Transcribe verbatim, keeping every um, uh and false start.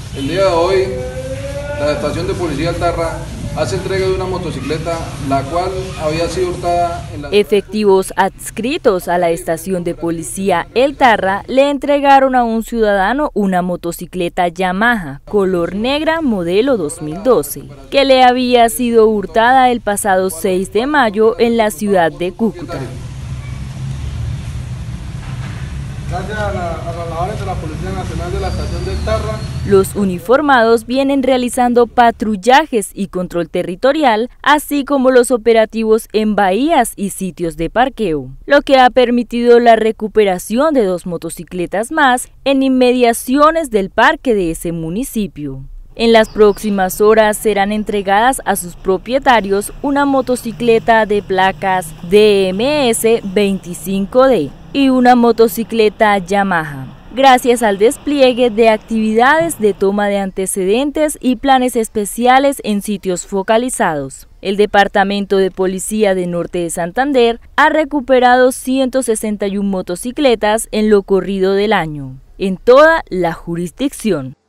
El día de hoy, la estación de policía Altarra hace entrega de una motocicleta, la cual había sido hurtada en la... Efectivos adscritos a la estación de policía El Tarra le entregaron a un ciudadano una motocicleta Yamaha, color negra, modelo dos mil doce, que le había sido hurtada el pasado seis de mayo en la ciudad de Cúcuta. Gracias a, la, a las labores de la Policía Nacional de la estación del Tarra. Los uniformados vienen realizando patrullajes y control territorial, así como los operativos en bahías y sitios de parqueo, lo que ha permitido la recuperación de dos motocicletas más en inmediaciones del parque de ese municipio. En las próximas horas serán entregadas a sus propietarios una motocicleta de placas D M S veinticinco D y una motocicleta Yamaha, gracias al despliegue de actividades de toma de antecedentes y planes especiales en sitios focalizados. El Departamento de Policía de Norte de Santander ha recuperado ciento sesenta y una motocicletas en lo corrido del año, en toda la jurisdicción.